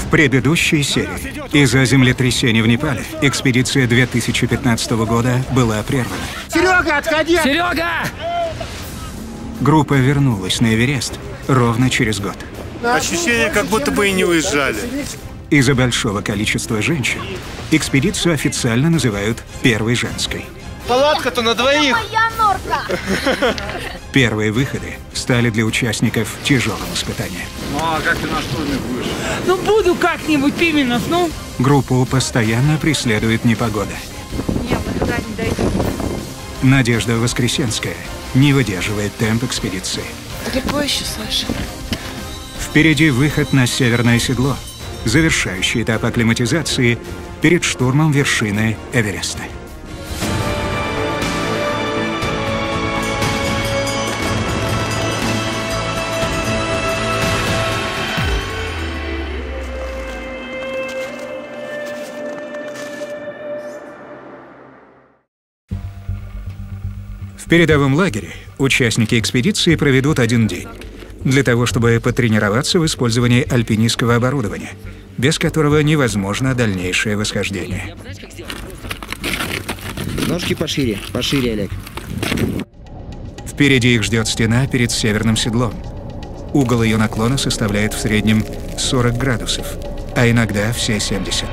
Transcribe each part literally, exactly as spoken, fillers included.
предыдущей серии из-за землетрясения в Непале экспедиция две тысячи пятнадцатого года была прервана. Серега, отходи! Серега! Группа вернулась на Эверест ровно через год. Ощущение, как будто бы и не уезжали. Из-за большого количества женщин экспедицию официально называют первой женской. Палатка-то на двоих. Моя норка! Первые выходы стали для участников тяжелым испытанием. Ну а как ты на штурме будешь? Ну буду как-нибудь, Пименов, ну. Группу постоянно преследует непогода. Не, мы туда не дойдем. Надежда Воскресенская не выдерживает темп экспедиции. Далеко еще, Саша? Впереди выход на северное седло, завершающий этап акклиматизации перед штурмом вершины Эвереста. В передовом лагере участники экспедиции проведут один день для того, чтобы потренироваться в использовании альпинистского оборудования, без которого невозможно дальнейшее восхождение. Ножки пошире, пошире, Олег. Впереди их ждет стена перед северным седлом. Угол ее наклона составляет в среднем сорок градусов, а иногда все семьдесят.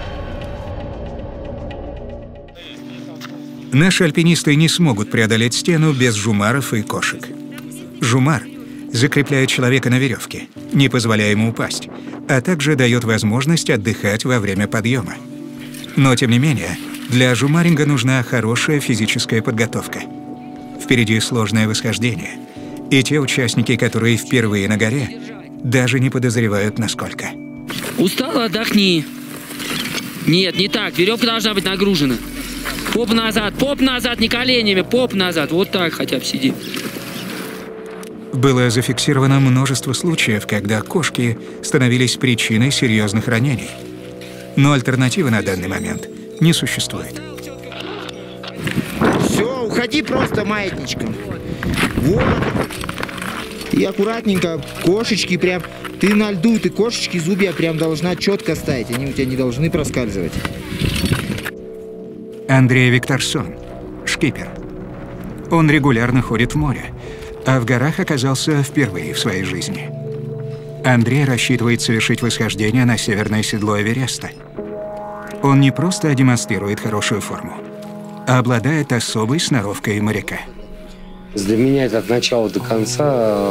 Наши альпинисты не смогут преодолеть стену без жумаров и кошек. Жумар закрепляет человека на веревке, не позволяя ему упасть, а также дает возможность отдыхать во время подъема. Но, тем не менее, для жумаринга нужна хорошая физическая подготовка. Впереди сложное восхождение, и те участники, которые впервые на горе, даже не подозревают, насколько. Устал, отдохни. Нет, не так. Веревка должна быть нагружена. Поп назад, поп назад, не коленями, поп назад. Вот так хотя бы сиди. Было зафиксировано множество случаев, когда кошки становились причиной серьезных ранений. Но альтернативы на данный момент не существует. Все, уходи просто маятничком. Вот. И аккуратненько, кошечки прям. Ты на льду, ты кошечки зубья прям должна четко ставить. Они у тебя не должны проскальзывать. Андрей Викторсон, шкипер. Он регулярно ходит в море, а в горах оказался впервые в своей жизни. Андрей рассчитывает совершить восхождение на северное седло Эвереста. Он не просто демонстрирует хорошую форму, а обладает особой сноровкой моряка. Для меня это от начала до конца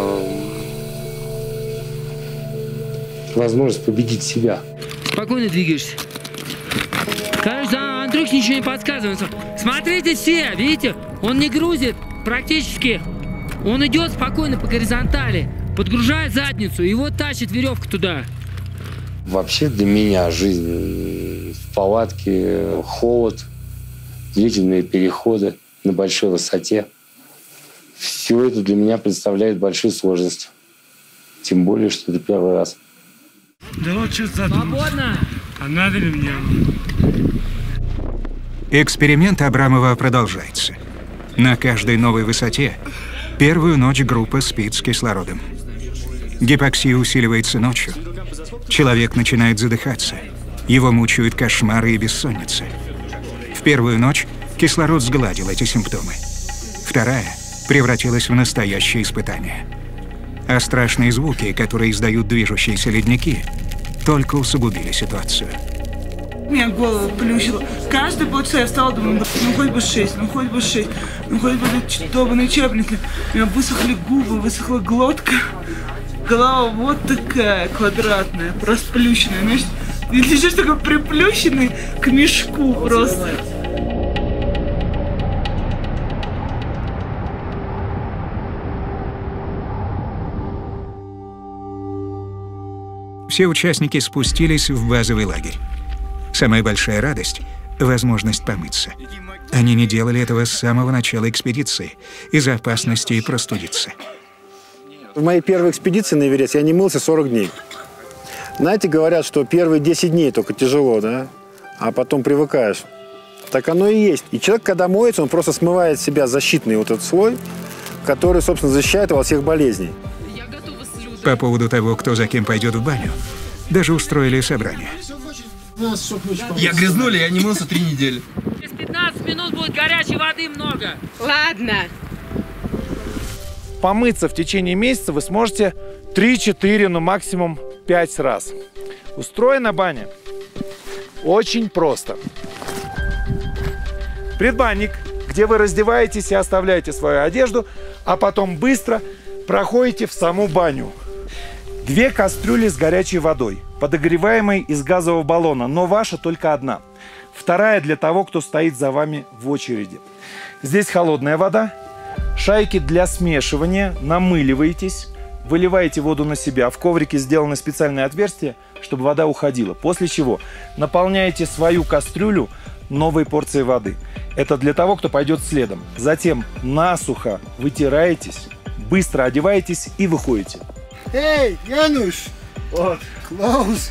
возможность победить себя. Спокойно двигаешься. Кажется, Андрюх ничего не подсказывает. Смотрите все, видите? Он не грузит практически. Он идет спокойно по горизонтали, подгружает задницу, и вот тащит веревку туда. Вообще для меня жизнь в палатке, холод, длительные переходы на большой высоте. Все это для меня представляет большую сложность. Тем более, что это первый раз. Да вот что задумал. Свободно! А надо ли мне? Эксперимент Абрамова продолжается. На каждой новой высоте первую ночь группа спит с кислородом. Гипоксия усиливается ночью. Человек начинает задыхаться. Его мучают кошмары и бессонница. В первую ночь кислород сгладил эти симптомы. Вторая превратилась в настоящее испытание. А страшные звуки, которые издают движущиеся ледники, только усугубили ситуацию. Меня голову плющило. Каждый полчаса я встала, думаю, ну хоть бы шесть, ну хоть бы шесть, ну хоть бы долбаные чебники. У меня высохли губы, высохла глотка. Голова вот такая квадратная, расплющенная. Знаешь, лежишь такой приплющенный к мешку просто. Все участники спустились в базовый лагерь. Самая большая радость — возможность помыться. Они не делали этого с самого начала экспедиции из-за опасности простудиться. В моей первой экспедиции на Эверест я не мылся сорок дней. Знаете, говорят, что первые десять дней только тяжело, да? А потом привыкаешь. Так оно и есть. И человек, когда моется, он просто смывает с себя защитный вот этот слой, который, собственно, защищает его от всех болезней. По поводу того, кто за кем пойдет в баню, даже устроили собрание. Я грязнули, я не мылся три недели. Через пятнадцать минут будет горячей воды много. Ладно. Помыться в течение месяца вы сможете три-четыре, ну максимум пять раз. Устроена баня очень просто. Предбанник, где вы раздеваетесь и оставляете свою одежду, а потом быстро проходите в саму баню. Две кастрюли с горячей водой, подогреваемой из газового баллона, но ваша только одна. Вторая для того, кто стоит за вами в очереди. Здесь холодная вода, шайки для смешивания, намыливаетесь, выливаете воду на себя. В коврике сделано специальное отверстие, чтобы вода уходила. После чего наполняете свою кастрюлю новой порцией воды. Это для того, кто пойдет следом. Затем насухо вытираетесь, быстро одеваетесь и выходите. Эй, Януш! Вот, close.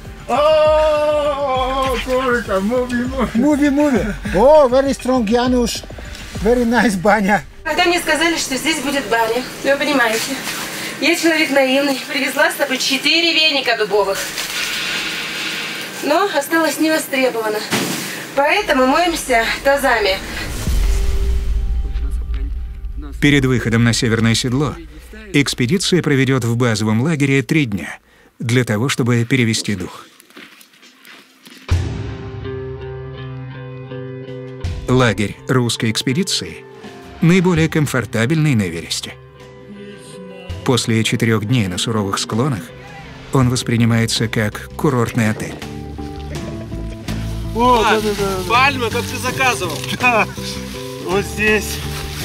Oh, Korika, movie, movie. Movie, movie. Oh, very strong, Януш. Very nice баня. Когда мне сказали, что здесь будет баня, вы понимаете, я человек наивный, привезла с собой четыре веника дубовых. Но осталось не востребовано. Поэтому моемся тазами. Перед выходом на Северное Седло экспедиция проведет в базовом лагере три дня для того, чтобы перевести дух. Лагерь русской экспедиции наиболее комфортабельный на Эвересте. После четырех дней на суровых склонах он воспринимается как курортный отель. О, да, да, да. Пальма, как ты заказывал. Да, вот здесь.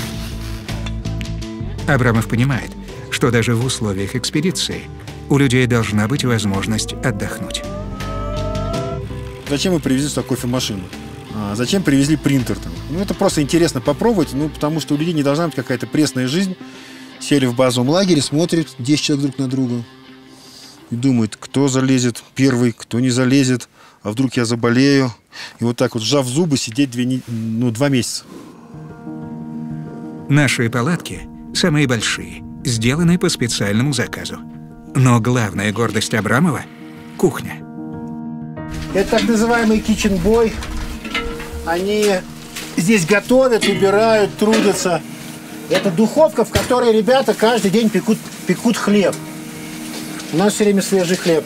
Абрамов понимает, что даже в условиях экспедиции у людей должна быть возможность отдохнуть. Зачем мы привезли сюда кофемашину? А зачем привезли принтер? Там? Ну, это просто интересно попробовать, ну, потому что у людей не должна быть какая-то пресная жизнь. Сели в базовом лагере, смотрят десять человек друг на друга и думают, кто залезет первый, кто не залезет, а вдруг я заболею. И вот так вот, сжав зубы, сидеть две, ну, два месяца. Наши палатки самые большие, сделаны по специальному заказу. Но главная гордость Абрамова – кухня. Это так называемый kitchen boy. Они здесь готовят, убирают, трудятся. Это духовка, в которой ребята каждый день пекут, пекут хлеб. У нас все время свежий хлеб.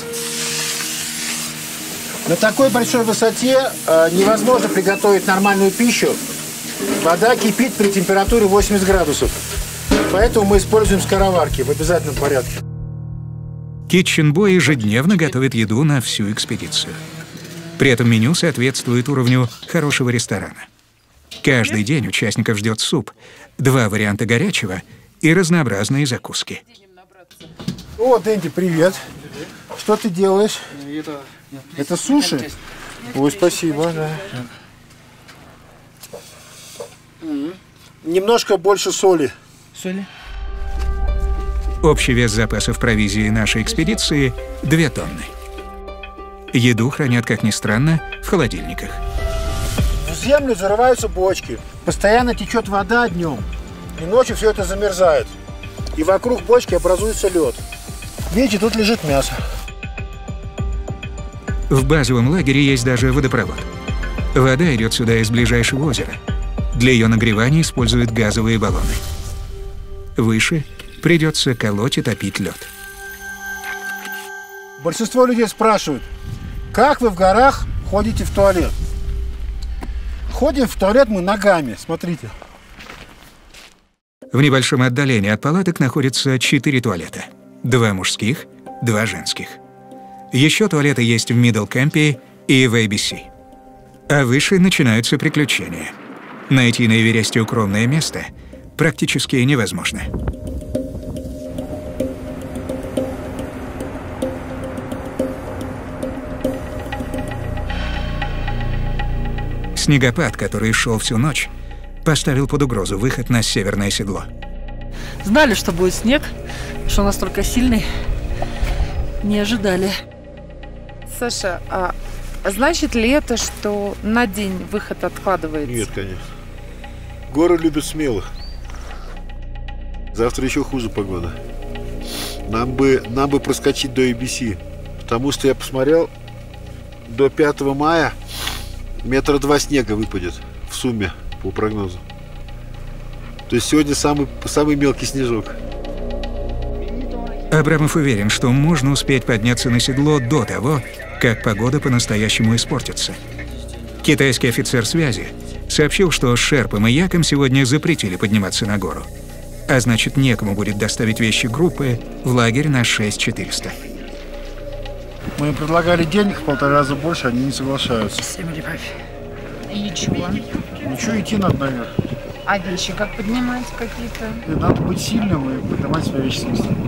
На такой большой высоте э, невозможно приготовить нормальную пищу. Вода кипит при температуре восемьдесят градусов. Поэтому мы используем скороварки в обязательном порядке. Kitchen Boy ежедневно готовит еду на всю экспедицию. При этом меню соответствует уровню хорошего ресторана. Каждый день участников ждет суп, два варианта горячего и разнообразные закуски. О, Дэнди, привет. Что ты делаешь? Это, Это суши? Ой, спасибо, да. Немножко больше соли. Соли? Общий вес запасов провизии нашей экспедиции – две тонны. Еду хранят, как ни странно, в холодильниках. В землю зарываются бочки. Постоянно течет вода днем. И ночью все это замерзает. И вокруг бочки образуется лед. Видите, тут лежит мясо. В базовом лагере есть даже водопровод. Вода идет сюда из ближайшего озера. Для ее нагревания используют газовые баллоны. Выше придется колоть и топить лед. Большинство людей спрашивают, как вы в горах ходите в туалет? Ходим в туалет мы ногами, смотрите. В небольшом отдалении от палаток находятся четыре туалета. Два мужских, два женских. Еще туалеты есть в Мидл-Кэмпе и в эй би си. А выше начинаются приключения. Найти на Эвересте укромное место практически невозможно. Снегопад, который шел всю ночь, поставил под угрозу выход на Северное Седло. Знали, что будет снег, что он настолько сильный, не ожидали. Саша, а значит ли это, что на день выход откладывается? Нет, конечно. Горы любят смелых. Завтра еще хуже погода. Нам бы, нам бы проскочить до эй би си. Потому что я посмотрел, до пятого мая метра два снега выпадет в сумме по прогнозу. То есть сегодня самый, самый мелкий снежок. Абрамов уверен, что можно успеть подняться на седло до того, как погода по-настоящему испортится. Китайский офицер связи сообщил, что шерпам и якам сегодня запретили подниматься на гору. А значит, некому будет доставить вещи группы в лагерь на шесть тысяч четыреста. Мы им предлагали денег в полтора раза больше, они не соглашаются. И чего? Ничего, идти надо наверх. А вещи как поднимать какие-то? Надо быть сильным и поднимать свои вещи самостоятельно.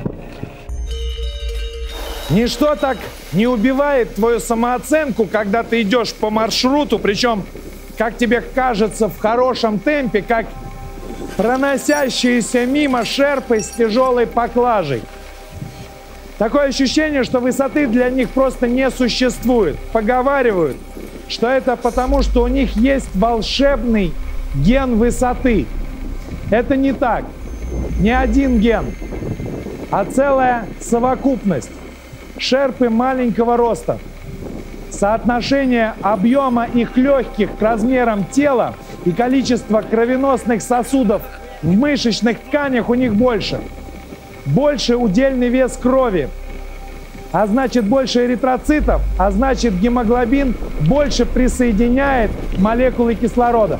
Ничто так не убивает твою самооценку, когда ты идешь по маршруту, причем, как тебе кажется, в хорошем темпе, как проносящиеся мимо шерпы с тяжелой поклажей. Такое ощущение, что высоты для них просто не существует. Поговаривают, что это потому, что у них есть волшебный ген высоты. Это не так. Не один ген, а целая совокупность. Шерпы маленького роста. Соотношение объема их легких к размерам тела и количество кровеносных сосудов в мышечных тканях у них больше. Больше удельный вес крови, а значит больше эритроцитов, а значит гемоглобин больше присоединяет молекулы кислорода.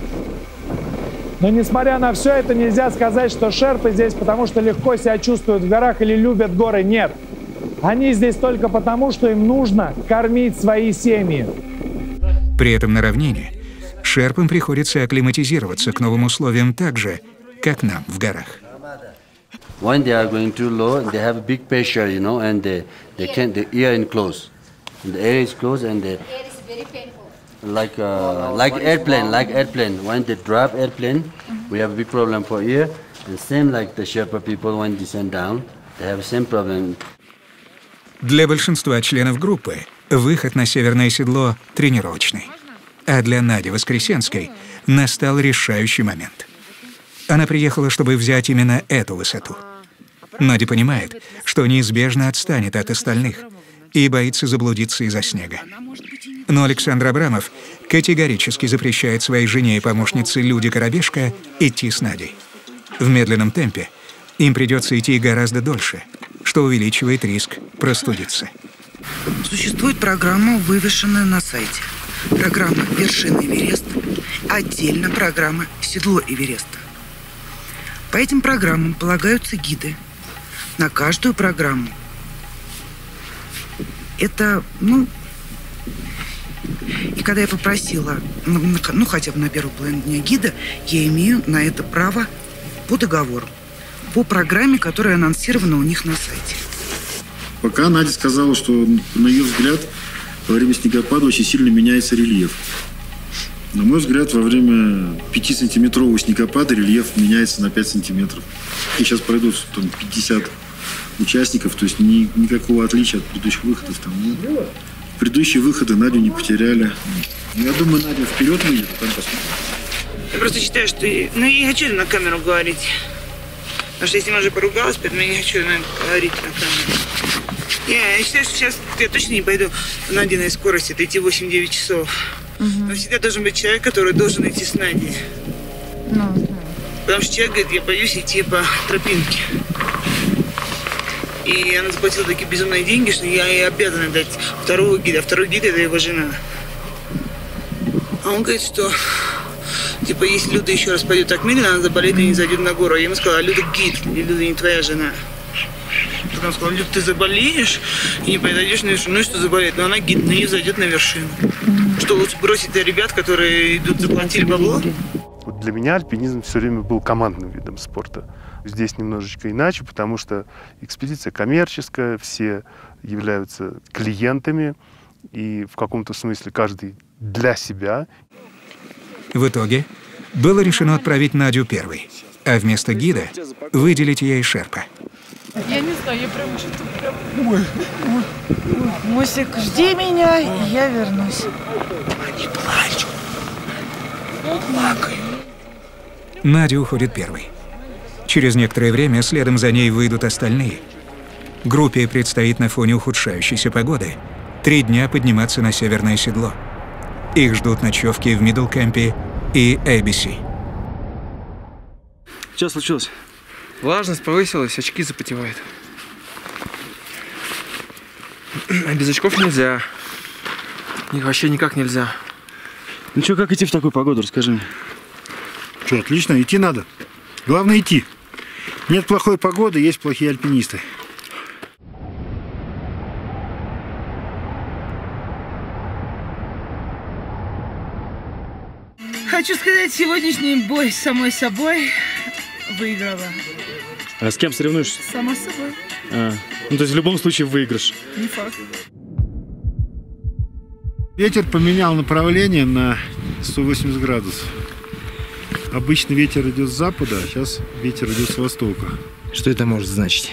Но несмотря на все это, нельзя сказать, что шерпы здесь потому, что легко себя чувствуют в горах или любят горы. Нет. Они здесь только потому, что им нужно кормить свои семьи. При этом на равнине шерпам приходится акклиматизироваться к новым условиям так же, как нам в горах. When they are going too low, they have a big pressure, you know, and they, they can't, the air is close. And the air is close and they, like, uh, like airplane, like airplane. When they drop airplane, we have a big problem for air. And same like the Sherpa people when descend down, they have the same problem. Для большинства членов группы выход на северное седло тренировочный. А для Нади Воскресенской настал решающий момент. Она приехала, чтобы взять именно эту высоту. Надя понимает, что неизбежно отстанет от остальных и боится заблудиться из-за снега. Но Александр Абрамов категорически запрещает своей жене и помощнице Люде Коробешко идти с Надей. В медленном темпе им придется идти гораздо дольше, что увеличивает риск простудиться. Существует программа, вывешенная на сайте. Программа «Вершина Эвереста», отдельно программа «Седло Эвереста». По этим программам полагаются гиды. На каждую программу. Это, ну... И когда я попросила, ну, ну хотя бы на первую половину дня гида, я имею на это право по договору. По программе, которая анонсирована у них на сайте. Пока Надя сказала, что, на ее взгляд, во время снегопада очень сильно меняется рельеф. На мой взгляд, во время пятисантиметрового снегопада рельеф меняется на пять сантиметров. И сейчас пройдут там, пятьдесят участников, то есть ни, никакого отличия от предыдущих выходов. Там, ну, предыдущие выходы Надю не потеряли. Я думаю, Надя вперед выйдет, а там посмотрим. Я просто считаю, что... Ну, я не хочу на камеру говорить. Потому что я с ним уже поругалась, поэтому я не хочу наверное, говорить на камеру. Я, я считаю, что сейчас я точно не пойду на Надиной скорости, это идти восемь-девять часов. Угу. Но всегда должен быть человек, который должен идти с Надей. Ну, потому что человек говорит, я боюсь идти по тропинке. И она заплатила такие безумные деньги, что я ей обязана дать второго гида. А второй гид – это его жена. А он говорит, что типа, если Люда еще раз пойдет так медленно, она заболеет и не зайдет на гору. Я ему сказала, Люда гид, Люда не твоя жена. Потом сказала, Люда, ты заболеешь и не пойдешь на вершину. Ну и что заболеет? Но она гид, на нее зайдет на вершину. Что лучше бросить ребят, которые идут, заплатили бабло? Вот для меня альпинизм все время был командным видом спорта. Здесь немножечко иначе, потому что экспедиция коммерческая, все являются клиентами, и в каком-то смысле каждый для себя. В итоге было решено отправить Надю первой, а вместо гида выделить ей шерпа. Я не знаю, я прям что-то прям... Ой, ой, ой. Мусик, жди меня, и я вернусь. Они плачут. Плакают. Надя уходит первой. Через некоторое время следом за ней выйдут остальные. Группе предстоит на фоне ухудшающейся погоды три дня подниматься на северное седло. Их ждут ночевки в Мидл-Кэмпе и эй би си. Что случилось? Влажность повысилась, очки запотевают. А без очков нельзя. Их вообще никак нельзя. Ну что, как идти в такую погоду, расскажи мне. Что, отлично, идти надо. Главное идти. Нет плохой погоды, есть плохие альпинисты. Хочу сказать, сегодняшний бой с самой собой выиграла. А с кем соревнуешься? Сама с собой. А, ну то есть в любом случае выигрыш. Не факт. Ветер поменял направление на сто восемьдесят градусов. Обычно ветер идет с запада, а сейчас ветер идет с востока. Что это может значить?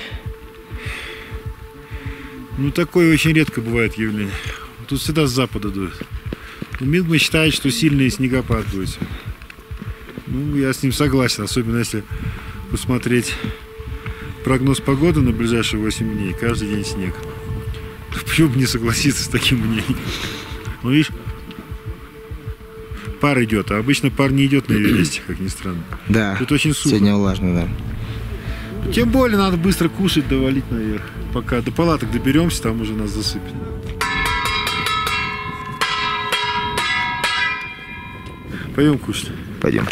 Ну, такое очень редко бывает явление. Тут всегда с запада дует. Мингма считает, что сильный снегопад будет. Ну, я с ним согласен, особенно если посмотреть прогноз погоды на ближайшие восемь дней. Каждый день снег. Почему бы не согласиться с таким мнением? Ну, видишь, пар идет, а обычно пар не идет на Эвересте, как ни странно. Да, тут очень сухо. Сегодня влажно, да. Тем более надо быстро кушать, довалить наверх. Пока до палаток доберемся, там уже нас засыпет. Пойдем кушать. Пойдем.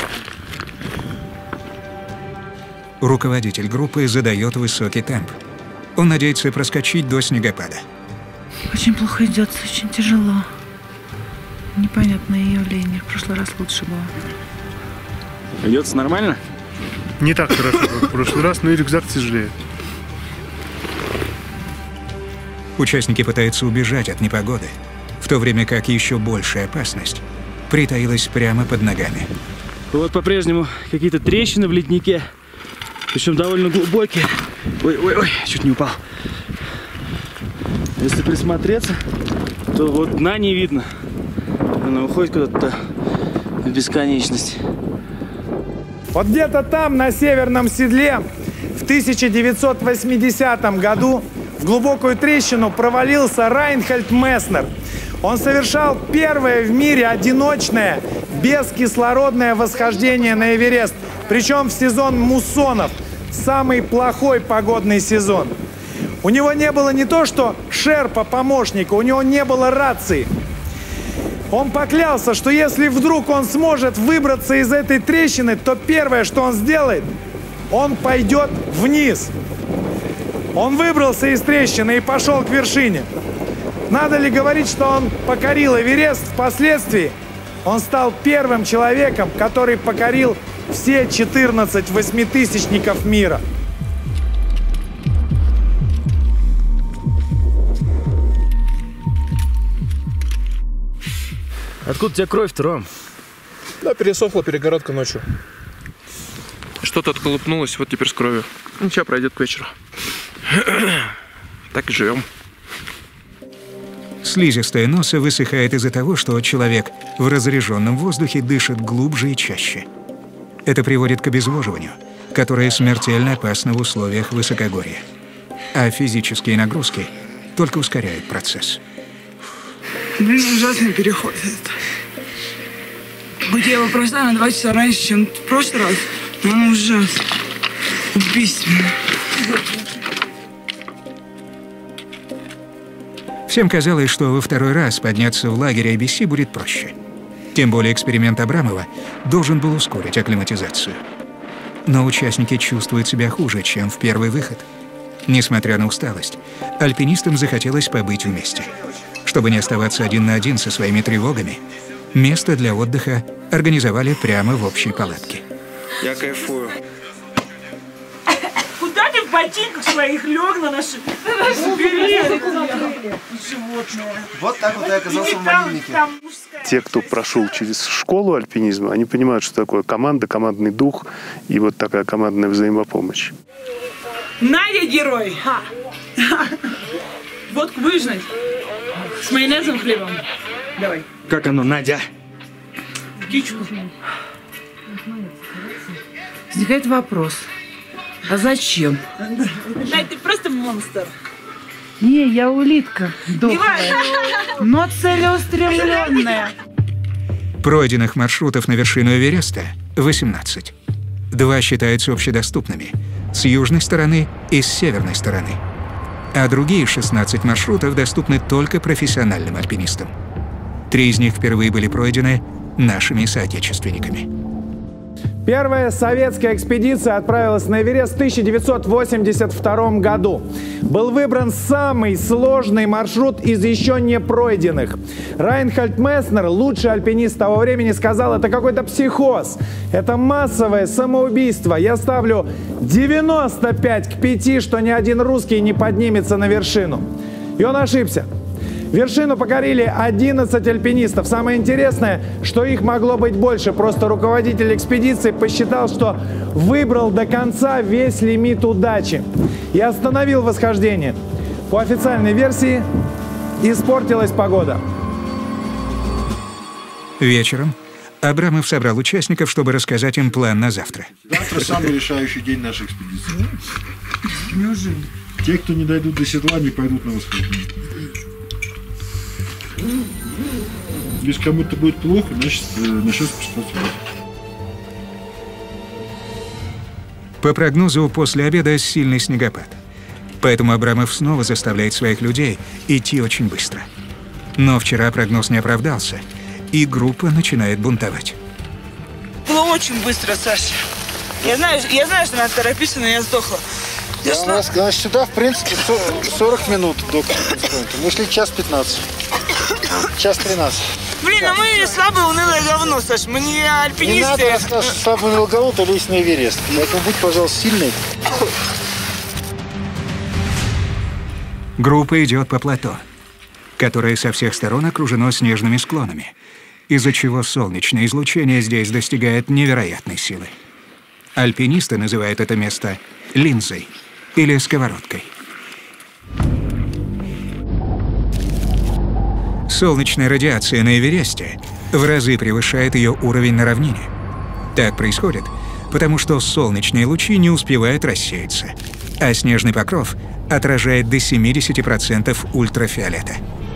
Руководитель группы задает высокий темп. Он надеется проскочить до снегопада. Очень плохо идется, очень тяжело. Непонятное явление. В прошлый раз лучше было. Идется нормально? Не так хорошо, как в прошлый раз, но и рюкзак тяжелее. Участники пытаются убежать от непогоды, в то время как еще большая опасность притаилась прямо под ногами. Вот по-прежнему какие-то трещины в леднике, причем довольно глубокие. Ой-ой-ой, чуть не упал. Если присмотреться, то вот дна не видно. Она уходит куда-то в бесконечность. Вот где-то там, на северном седле, в тысяча девятьсот восьмидесятом году в глубокую трещину провалился Райнхольд Месснер. Он совершал первое в мире одиночное бескислородное восхождение на Эверест, причем в сезон муссонов, самый плохой погодный сезон. У него не было не то что шерпа-помощника, у него не было рации. Он поклялся, что если вдруг он сможет выбраться из этой трещины, то первое, что он сделает, он пойдет вниз. Он выбрался из трещины и пошел к вершине. Надо ли говорить, что он покорил Эверест впоследствии? Он стал первым человеком, который покорил все четырнадцать восьмитысячников мира. Откуда у тебя кровь-то, Ром? Да, пересохла перегородка ночью. Что-то отколупнулось, вот теперь с кровью. Ничего, пройдет к вечеру. Так и живем. Слизистая носа высыхает из-за того, что человек в разряженном воздухе дышит глубже и чаще. Это приводит к обезвоживанию, которое смертельно опасно в условиях высокогорья. А физические нагрузки только ускоряют процесс. Блин, ужасный переход этот. Хоть я его прошла на два часа раньше, чем в прошлый раз, но он ужасный. Убийственный. Всем казалось, что во второй раз подняться в лагерь эй би си будет проще. Тем более эксперимент Абрамова должен был ускорить акклиматизацию. Но участники чувствуют себя хуже, чем в первый выход. Несмотря на усталость, альпинистам захотелось побыть вместе. Чтобы не оставаться один на один со своими тревогами, место для отдыха организовали прямо в общей палатке. Я кайфую. Куда ты в ботинках своих лег на наши, на наши берег? Животное. Вот так вот я оказался в могильнике. Те, кто прошел через школу альпинизма, они понимают, что такое команда, командный дух и вот такая командная взаимопомощь. Надя герой! Ха. Водку выжнать. С майонезом, хлебом. Давай. Как оно, Надя? Кичку. Возникает вопрос. А зачем? Надя, ты просто монстр. Не, я улитка дохлая, но целеустремленная. Пройденных маршрутов на вершину Эвереста восемнадцать. Два считаются общедоступными – с южной стороны и с северной стороны. А другие шестнадцать маршрутов доступны только профессиональным альпинистам. Три из них впервые были пройдены нашими соотечественниками. Первая советская экспедиция отправилась на Эверест в тысяча девятьсот восемьдесят втором году. Был выбран самый сложный маршрут из еще не пройденных. Райнхольд Месснер, лучший альпинист того времени, сказал: это какой-то психоз, это массовое самоубийство. Я ставлю девяносто пять к пяти, что ни один русский не поднимется на вершину. И он ошибся. Вершину покорили одиннадцать альпинистов. Самое интересное, что их могло быть больше. Просто руководитель экспедиции посчитал, что выбрал до конца весь лимит удачи и остановил восхождение. По официальной версии, испортилась погода. Вечером Абрамов собрал участников, чтобы рассказать им план на завтра. Завтра самый решающий день нашей экспедиции. Неужели? Те, кто не дойдут до седла, не пойдут на восхождение. Если кому-то будет плохо, значит, начнет спускаться. По прогнозу, после обеда сильный снегопад. Поэтому Абрамов снова заставляет своих людей идти очень быстро. Но вчера прогноз не оправдался, и группа начинает бунтовать. Было очень быстро, Саша. Я знаю, я знаю, что надо торопиться, но я сдохла. Я у нас, значит, сюда, в принципе, сорок минут до конца. Мы шли час пятнадцать. Час тринадцать. Блин, а мы слабое унылое говно, Саш, мы не альпинисты. Не надо рассказывать, что слабое унылое говно, то лезь на Эверест. Поэтому будь, пожалуйста, сильный. Группа идет по плато, которое со всех сторон окружено снежными склонами, из-за чего солнечное излучение здесь достигает невероятной силы. Альпинисты называют это место линзой или сковородкой. Солнечная радиация на Эвересте в разы превышает ее уровень на равнине. Так происходит, потому что солнечные лучи не успевают рассеяться, а снежный покров отражает до семидесяти процентов ультрафиолета.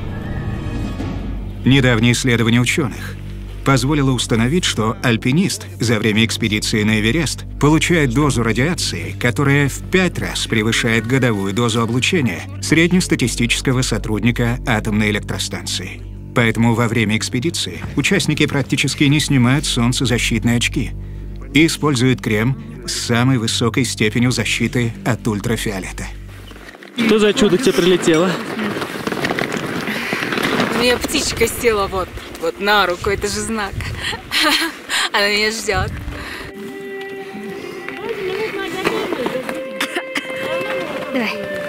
Недавнее исследование ученых позволило установить, что альпинист за время экспедиции на Эверест получает дозу радиации, которая в пять раз превышает годовую дозу облучения среднестатистического сотрудника атомной электростанции. Поэтому во время экспедиции участники практически не снимают солнцезащитные очки и используют крем с самой высокой степенью защиты от ультрафиолета. Что за чудо к тебе прилетело? У меня птичка села вот, вот на руку, это же знак. Она меня ждет. Давай.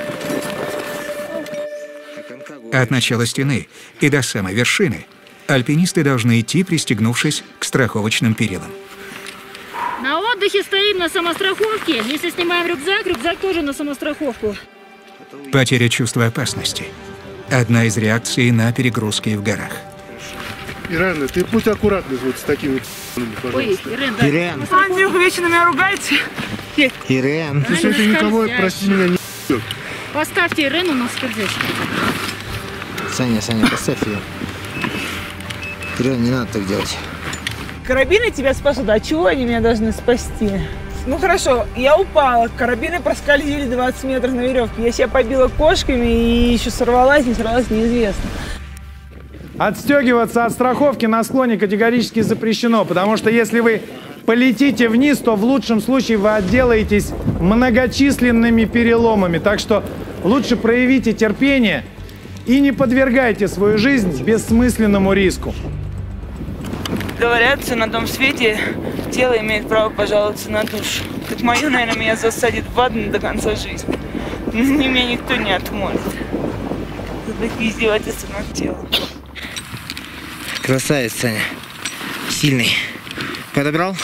От начала стены и до самой вершины альпинисты должны идти, пристегнувшись к страховочным перилам. На отдыхе стоим на самостраховке. Если снимаем рюкзак, рюкзак тоже на самостраховку. Потеря чувства опасности – одна из реакций на перегрузки в горах. Ирена, ты будь аккуратный вот с такими пожалуйста. Ой, Ирен, да. Ирен. Андрюха вечно меня ругается. Ирен. Ты что, это никого, прости меня, не ***ет. Поставьте Ирену на скользящий. Саня, Саня, поставь ее. Ирен, не надо так делать. Карабины тебя спасут, а чего они меня должны спасти? Ну хорошо, я упала, карабины проскользили двадцать метров на веревке. Я себя побила кошками и еще сорвалась, не сорвалась, неизвестно. Отстегиваться от страховки на склоне категорически запрещено, потому что если вы полетите вниз, то в лучшем случае вы отделаетесь многочисленными переломами. Так что лучше проявите терпение и не подвергайте свою жизнь бессмысленному риску. Говорят, на том свете тело имеет право пожаловаться на душу. Так мое, наверное, меня засадит в ад до конца жизни. Но меня никто не отмолит. За такие издевательства над телом. Красавец, Саня. Сильный. Подобрал?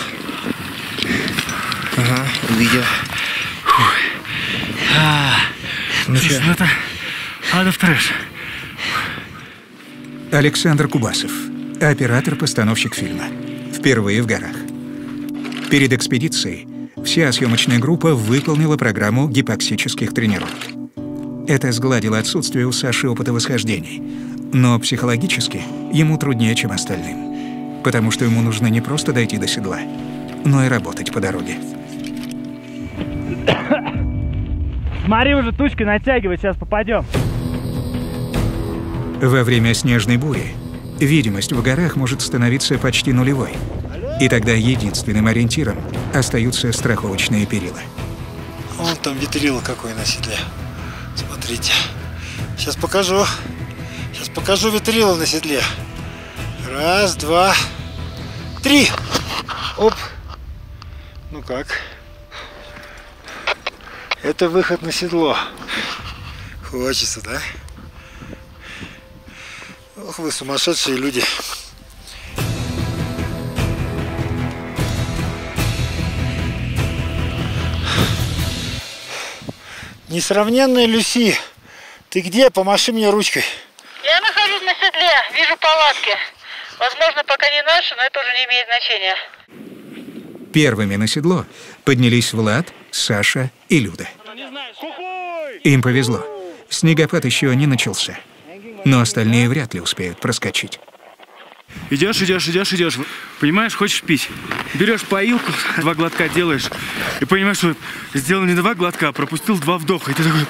Ага, увидел. А, ну что? Ну это адов трэш. Александр Кубасов, оператор-постановщик фильма. Впервые в горах. Перед экспедицией вся съемочная группа выполнила программу гипоксических тренировок. Это сгладило отсутствие у Саши опыта восхождений. Но психологически ему труднее, чем остальным. Потому что ему нужно не просто дойти до седла, но и работать по дороге. Смотри, уже тучка натягивает, сейчас попадем. Во время снежной бури видимость в горах может становиться почти нулевой. И тогда единственным ориентиром остаются страховочные перила. Вон там ветрило какое на седле. Смотрите. Сейчас покажу. Сейчас покажу ветрило на седле. Раз, два, три. Оп. Ну как? Это выход на седло. Хочется, да? Ох, вы сумасшедшие люди. Несравненная Люси, ты где? Помаши мне ручкой. Я нахожусь на седле, вижу палатки. Возможно, пока не наши, но это уже не имеет значения. Первыми на седло поднялись Влад, Саша и Люда. Им повезло. Снегопад еще не начался. Но остальные вряд ли успеют проскочить. Идешь, идешь, идешь, идешь. Понимаешь, хочешь пить? Берешь поилку, два глотка делаешь, и понимаешь, что сделал не два глотка, а пропустил два вдоха. И ты такой...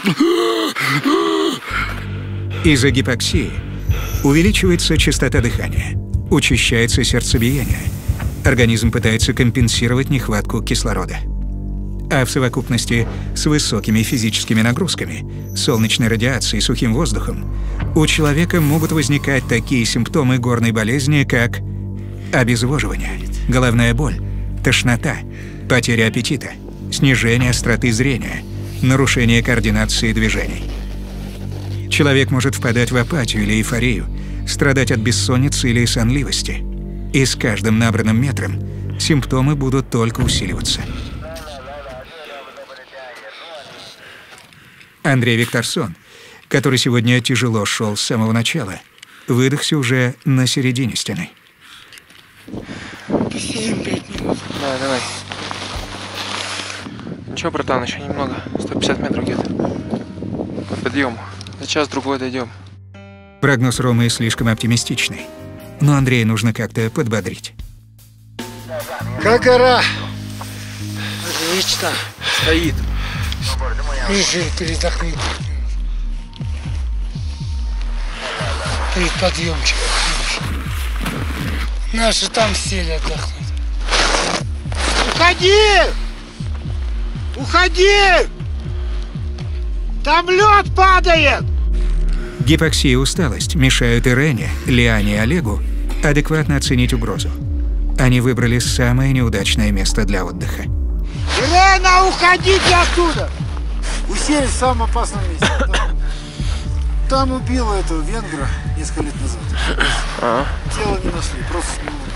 Из-за гипоксии увеличивается частота дыхания, учащается сердцебиение. Организм пытается компенсировать нехватку кислорода. А в совокупности с высокими физическими нагрузками, солнечной радиацией и сухим воздухом у человека могут возникать такие симптомы горной болезни, как обезвоживание, головная боль, тошнота, потеря аппетита, снижение остроты зрения, нарушение координации движений. Человек может впадать в апатию или эйфорию, страдать от бессонницы или сонливости. И с каждым набранным метром симптомы будут только усиливаться. Андрей Викторсон, который сегодня тяжело шел с самого начала, выдохся уже на середине стены. семь-пять минут. Давай, давай. Ничего, братан, еще немного. сто пятьдесят метров где-то. По подъему. За час-другой дойдем. Прогноз Ромы слишком оптимистичный, но Андрея нужно как-то подбодрить. Как гора? Отлично. Стоит. Лежи, передохни. Перед подъемчиком. Наши там сели отдохнуть. Уходи! Уходи! Там лед падает! Гипоксия и усталость мешают Ирене, Лиане и Олегу адекватно оценить угрозу. Они выбрали самое неудачное место для отдыха. Ирена, уходите оттуда! Уселись в самом опасном месте. Там, там убило этого венгра несколько лет назад. А? Тело не нашли, просто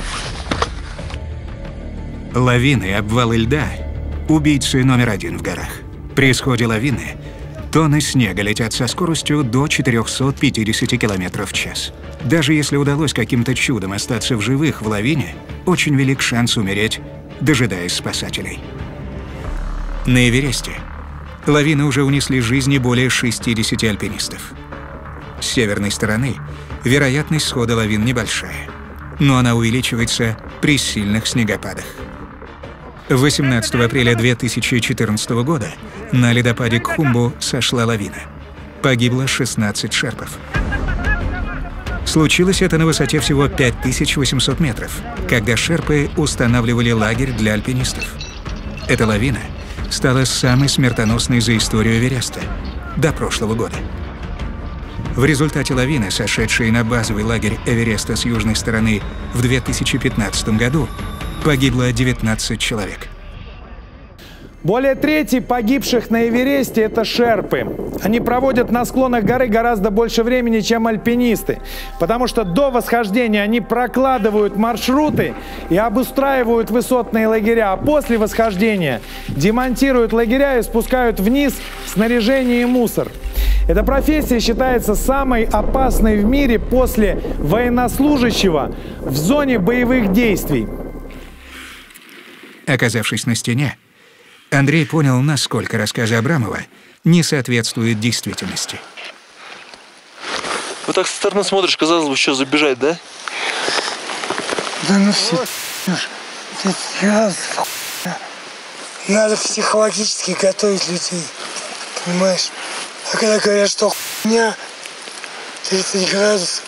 смыло. Лавины и обвалы льда – убийцы номер один в горах. При исходе лавины тонны снега летят со скоростью до четырёхсот пятидесяти километров в час. Даже если удалось каким-то чудом остаться в живых в лавине, очень велик шанс умереть, дожидаясь спасателей. На Эвересте лавины уже унесли жизни более шестидесяти альпинистов. С северной стороны вероятность схода лавин небольшая, но она увеличивается при сильных снегопадах. восемнадцатого апреля две тысячи четырнадцатого года на ледопаде Кхумбу сошла лавина. Погибло шестнадцать шерпов. Случилось это на высоте всего пять тысяч восемьсот метров, когда шерпы устанавливали лагерь для альпинистов. Эта лавина стала самой смертоносной за историю Эвереста до прошлого года. В результате лавины, сошедшей на базовый лагерь Эвереста с южной стороны в две тысячи пятнадцатом году, погибло девятнадцать человек. Более трети погибших на Эвересте – это шерпы. Они проводят на склонах горы гораздо больше времени, чем альпинисты, потому что до восхождения они прокладывают маршруты и обустраивают высотные лагеря, а после восхождения демонтируют лагеря и спускают вниз снаряжение и мусор. Эта профессия считается самой опасной в мире после военнослужащего в зоне боевых действий. Оказавшись на стене, Андрей понял, насколько рассказы Абрамова не соответствуют действительности. Вот так со стороны смотришь, казалось бы, что забежать, да? Да ну все, надо, надо психологически готовить людей, понимаешь? А когда говорят, что хуйня, тридцать градусов,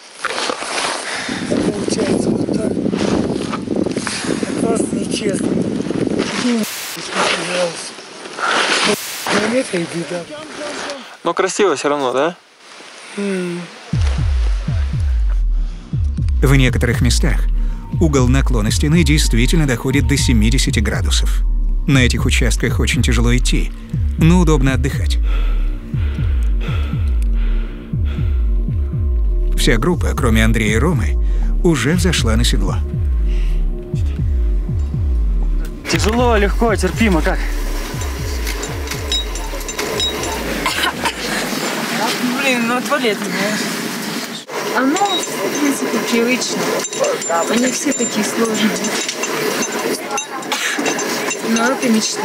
получается вот так. Это просто нечестно. Километр и беда. Но красиво все равно, да? Mm. В некоторых местах угол наклона стены действительно доходит до семидесяти градусов. На этих участках очень тяжело идти, но удобно отдыхать. Вся группа, кроме Андрея и Ромы, уже взошла на седло. Тяжело, легко, терпимо, как? Блин, ну отвали это, знаешь. Оно, в принципе, привычно. Они все такие сложные. Но это мечта.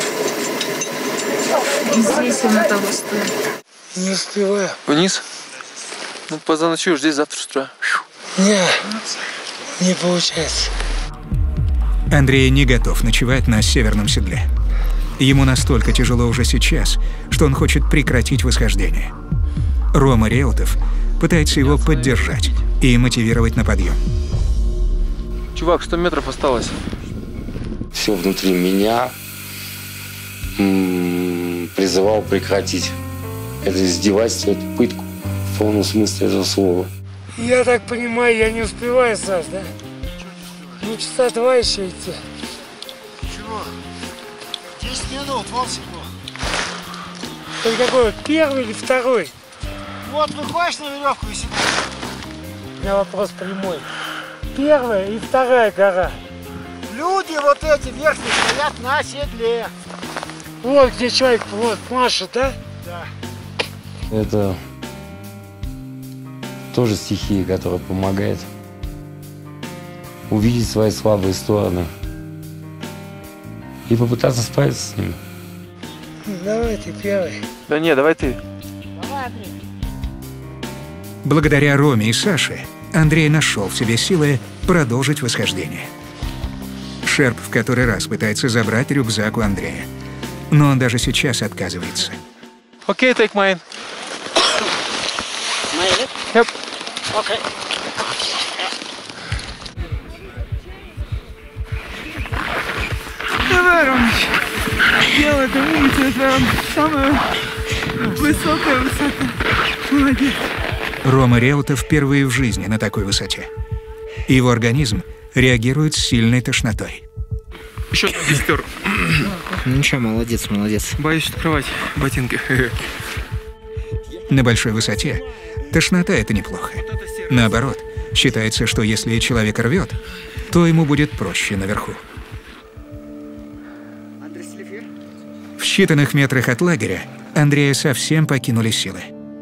И здесь оно того стоит. Не успеваю. Вниз? Ну, позаночуешь здесь завтра с утра. Не, не получается. Андрей не готов ночевать на северном седле. Ему настолько тяжело уже сейчас, что он хочет прекратить восхождение. Рома Реутов пытается его поддержать и мотивировать на подъем. Чувак, сто метров осталось. Все внутри меня м-м, призывал прекратить это издевательство, эту пытку в полном смысле этого слова. Я так понимаю, я не успеваю, Саш, да? Ну, часа два еще идти. Чего? десять минут, вон секунд. Ты какой, первый или второй? Вот выходишь на веревку и сидишь. У меня вопрос прямой. Первая и вторая гора. Люди вот эти верхние стоят на седле. Вот где человек, вот, машет, да? Да. Это тоже стихия, которая помогает увидеть свои слабые стороны и попытаться справиться с ними. Давай ты первый. Да не, давай ты. Давай, Андрей. Благодаря Роме и Саше Андрей нашел в себе силы продолжить восхождение. Шерп в который раз пытается забрать рюкзак у Андрея, но он даже сейчас отказывается. Окей, okay, take mine. Mine? Yep. Okay. Давай, Ромыч. Дело это умница, это самая высокая высота. Молодец. Рома Реутов впервые в жизни на такой высоте. Его организм реагирует с сильной тошнотой. Еще не стер. Ну ничего, молодец, молодец. Боюсь открывать ботинки. На большой высоте тошнота — это неплохо. Наоборот, считается, что если человек рвет, то ему будет проще наверху. В считанных метрах от лагеря Андрея совсем покинули силы.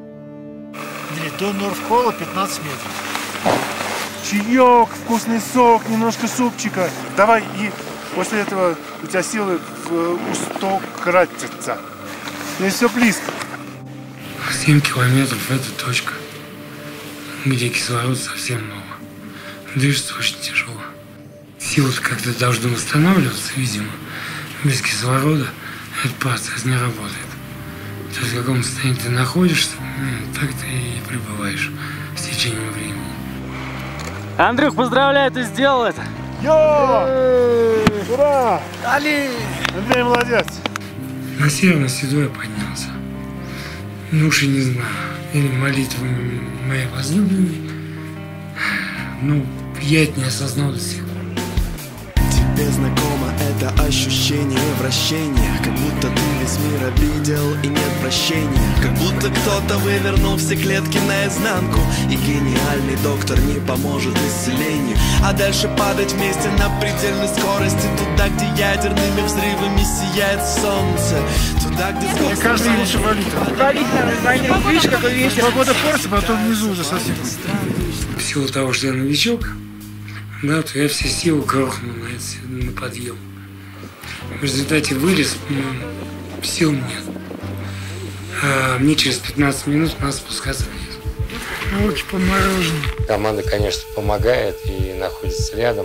До Норфхола пятнадцать метров. Чаек, вкусный сок, немножко супчика. Давай, и после этого у тебя силы устократятся. И все близко. семь километров — это точка, где кислород совсем мало. Дышится очень тяжело. Силы как-то должны восстанавливаться, видимо. Без кислорода этот процесс не работает. То есть в каком состоянии ты находишься, так ты и пребываешь с течением времени. Андрюх, поздравляю, ты сделал это! Йо! Ура! Али! Андрей, молодец! На северное седло я поднялся. Ну уж и не знаю, или молитвами моей возлюбленной. Ну, я это не осознал до сих пор. Тебе знакомо это ощущение вращения, как будто ты весь мир обидел и нет прощения, как будто кто-то вывернул все клетки наизнанку, и гениальный доктор не поможет исцелению. А дальше падать вместе на предельной скорости, туда, где ядерными взрывами сияет солнце, туда, где скорость... Каждый лучше валит. Валить надо, валить. Видишь, какой ветер. Погода портится, потом внизу уже совсем. В силу того, что я новичок, да, то я все силы грохнул на, на подъем. В результате вылез, ну, сил нет. А мне через пятнадцать минут надо спускаться вниз. Руки поморожены. Команда, конечно, помогает и находится рядом.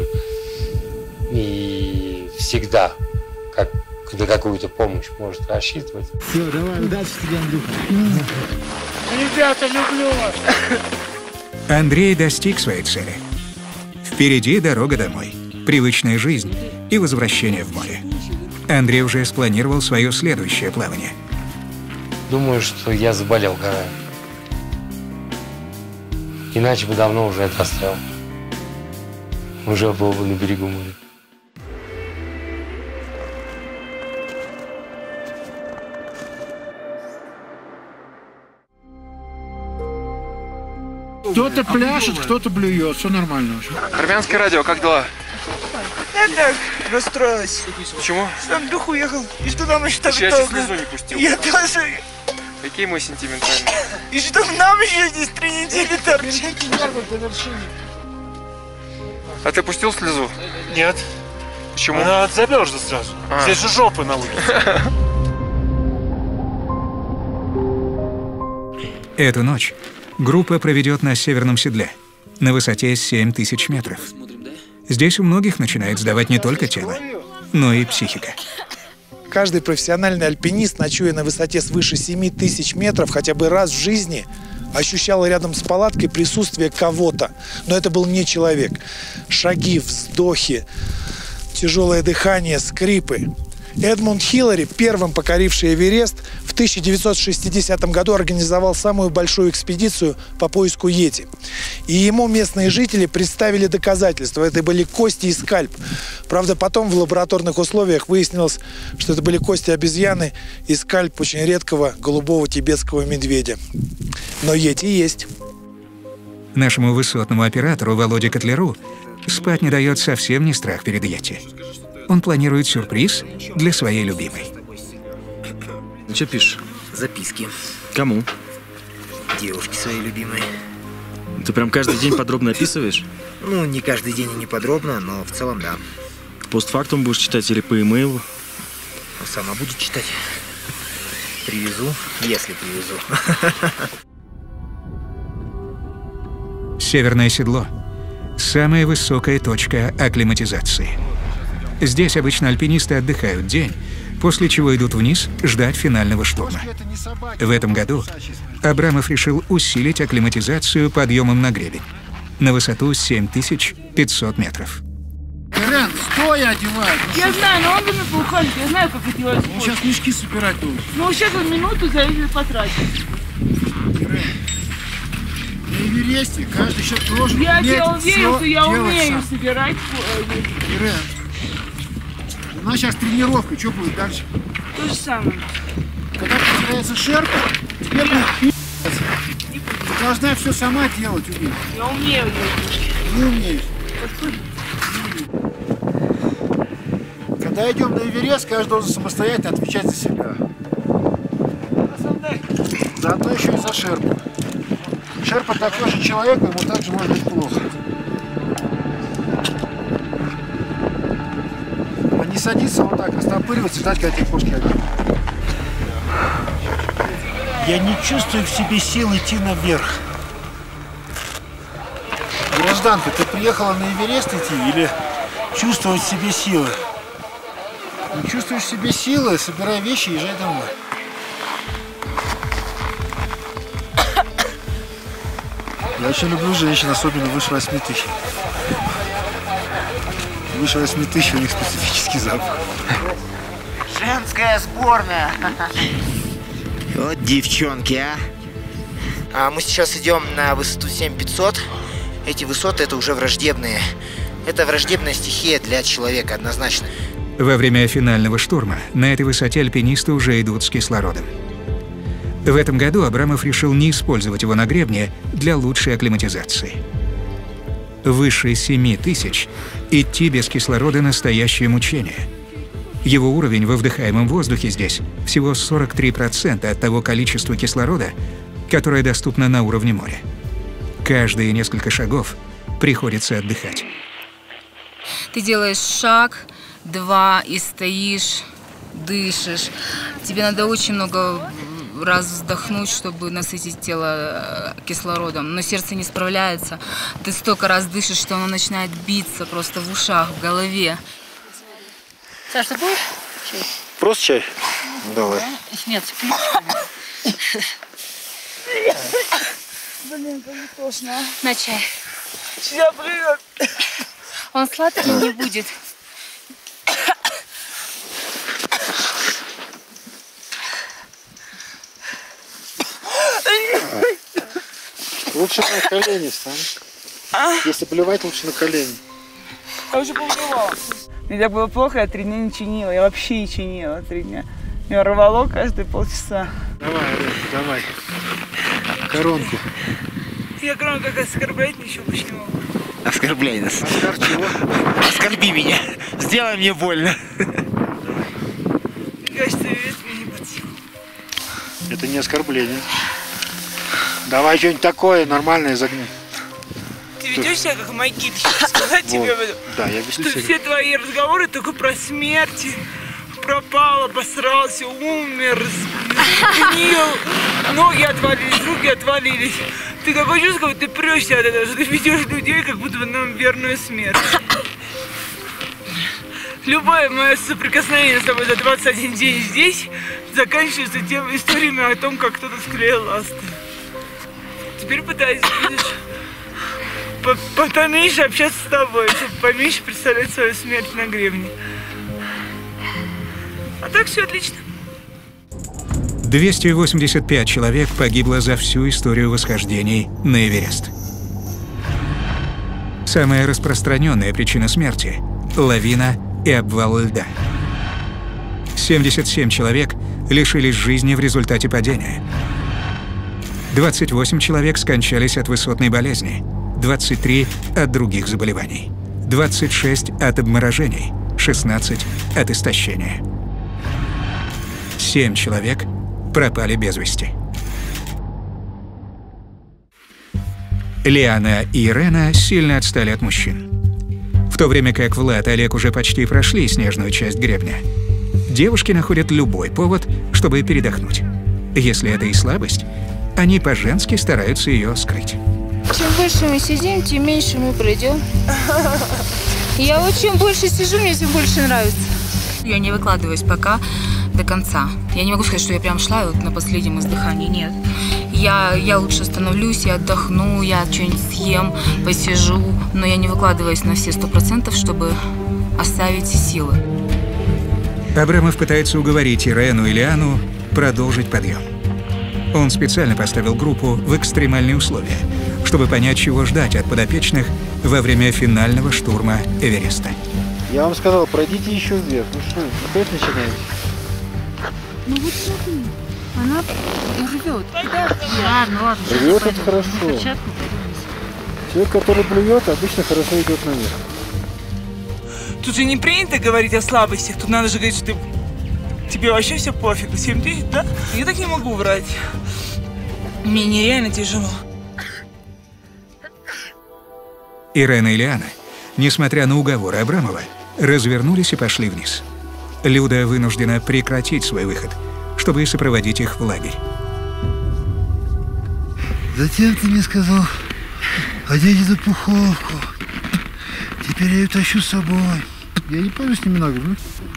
И всегда, как на какую-то помощь может рассчитывать. Все, давай, удачи тебе, Андрюха. Ребята, люблю вас. Андрей достиг своей цели. Впереди дорога домой, привычная жизнь и возвращение в море. Андрей уже спланировал свое следующее плавание. Думаю, что я заболел горами. Иначе бы давно уже это оставил. Уже был бы на берегу моря. Кто-то пляшет, кто-то блюет, все нормально уже. Армянское радио, как дела? Я так расстроилась. Почему? Что Андрюха уехал, и что нам еще так Я долго. чуть слезу не пустил. Я тоже. Какие мы сентиментальные. И что нам еще здесь три недели торчать? А ты пустил слезу? Нет. Почему? Она замерзла сразу. А. Здесь же жопы на улице. Эту ночь группа проведет на Северном седле, на высоте семь тысяч метров. Здесь у многих начинает сдавать не только тело, но и психика. Каждый профессиональный альпинист, ночуя на высоте свыше семи тысяч метров, хотя бы раз в жизни ощущал рядом с палаткой присутствие кого-то. Но это был не человек. Шаги, вздохи, тяжелое дыхание, скрипы. Эдмунд Хиллари, первым покоривший Эверест, в тысяча девятьсот шестидесятом году организовал самую большую экспедицию по поиску йети. И ему местные жители представили доказательства. Это были кости и скальп. Правда, потом в лабораторных условиях выяснилось, что это были кости обезьяны и скальп очень редкого голубого тибетского медведя. Но йети есть. Нашему высотному оператору Володе Котляру спать не дает совсем не страх перед йети. Он планирует сюрприз для своей любимой. Что пишешь? Записки. Кому? Девушке своей любимой. Ты прям каждый день подробно описываешь? Ну, не каждый день и не подробно, но в целом да. Постфактум будешь читать или по имейлу? Сама будет читать. Привезу, если привезу. Северное седло – самая высокая точка акклиматизации. Здесь обычно альпинисты отдыхают день, после чего идут вниз ждать финального шторма. В этом году Абрамов решил усилить акклиматизацию подъемом на гребень на высоту семь тысяч пятьсот метров. Ирен, стоя одевай. Я знаю, но он за мной уходит, я знаю, как это делать. Он сейчас мешки собирать будет. Ну, сейчас он минуту за это потратит. Ирен, на Эвересте каждый человек должен Я уметь тебе уверен, что я умею сам. собирать. Ирен, у нас сейчас тренировка, что будет дальше? То же самое. Когда появляется шерпа, тебе будет пи***ц. Ты должна все сама делать уметь. Я умею делать. Не умеешь. Когда идем на Эверест, каждый должен самостоятельно отвечать за себя. Заодно еще и за шерпу. Шерпа такой же человек, ему также может быть плохо. А не садиться вот так, растопыриваться, ждать, когда тебе кошки одни. Я не чувствую в себе сил идти наверх. Гражданка, ты приехала на Эверест идти или чувствовать в себе силы? Не чувствуешь в себе силы, собирай вещи и езжай домой. Я очень люблю женщин, особенно выше восьми тысяч. Выше восьми тысяч у них специфический запах. Женская сборная. Вот девчонки, а. А мы сейчас идем на высоту семь тысяч пятьсот. Эти высоты это уже враждебные. Это враждебная стихия для человека, однозначно. Во время финального штурма на этой высоте альпинисты уже идут с кислородом. В этом году Абрамов решил не использовать его на гребне для лучшей акклиматизации. Выше семи тысяч идти без кислорода – настоящее мучение. Его уровень во вдыхаемом воздухе здесь всего сорок три процента от того количества кислорода, которое доступно на уровне моря. Каждые несколько шагов приходится отдыхать. Ты делаешь шаг, два, и стоишь, дышишь. Тебе надо очень много раз вздохнуть, чтобы насытить тело кислородом, но сердце не справляется. Ты столько раз дышишь, что оно начинает биться просто в ушах, в голове. Саш, ты будешь чай? Просто чай? Давай. Нет, с ключиками. Блин, как вкусно. На чай. Сейчас привет. Он сладкий не будет. Лучше на колени встань. А? Если плевать, лучше на колени. Я уже поплевала. Мне так было плохо, я три дня не чинила. Я вообще не чинила три дня. Меня рвало каждые полчаса. Давай, Арен, давай. Коронку. Я кроме как оскорблять ничего больше не могу. Оскорбляй нас. Оскар чего? Оскорби меня. Сделай мне больно. Мне кажется, вес мне не под силу. Это не оскорбление. Давай что-нибудь такое нормальное загни. Ты ведешь себя как Майкит, сейчас сказать тебе об этом? Да, я веду Что себя. все твои разговоры только про смерть. Пропал, обосрался, умер, сгнил, ноги отвалились, руки отвалились. Ты такое чувство, как ты прешься от этого, что ты ведешь людей, как будто бы нам верную смерть. Любое мое соприкосновение с тобой за двадцать один день здесь заканчивается тем историями о том, как кто-то склеил ласты. Теперь пытаюсь, видишь, по поменьше общаться с тобой, чтобы поменьше представлять свою смерть на гребне. А так все отлично. двести восемьдесят пять человек погибло за всю историю восхождений на Эверест. Самая распространенная причина смерти – лавина и обвал льда. семьдесят семь человек лишились жизни в результате падения. двадцать восемь человек скончались от высотной болезни, двадцать три – от других заболеваний, двадцать шесть – от обморожений, шестнадцать – от истощения. Семь человек пропали без вести. Лиана и Ирена сильно отстали от мужчин. В то время как Влад и Олег уже почти прошли снежную часть гребня, девушки находят любой повод, чтобы передохнуть. Если это и слабость, они по-женски стараются ее скрыть. Чем больше мы сидим, тем меньше мы пройдем. Я вот чем больше сижу, мне тем больше нравится. Я не выкладываюсь пока до конца. Я не могу сказать, что я прям шла вот на последнем издыхании. Нет. Я, я лучше остановлюсь, я отдохну, я что-нибудь съем, посижу. Но я не выкладываюсь на все сто процентов, чтобы оставить силы. Абрамов пытается уговорить Ирену и Лиану продолжить подъем. Он специально поставил группу в экстремальные условия, чтобы понять, чего ждать от подопечных во время финального штурма Эвереста. Я вам сказал, пройдите еще вверх. Ну что, опять начинаете? Ну вот смотри, она рвет. Ладно, ладно. Рвет, это хорошо. Человек, который плюет, обычно хорошо идет наверх. Тут же не принято говорить о слабостях. Тут надо же говорить, что ты... тебе вообще все пофигу. семь тысяч, да? Я так не могу врать. Мне нереально тяжело. Ирена и Лиана, несмотря на уговоры Абрамова, развернулись и пошли вниз. Люда вынуждена прекратить свой выход, чтобы сопроводить их в лагерь. Затем ты мне сказал, одень эту пуховку. Теперь я ее тащу с собой. Я не помню, с ними наговорю.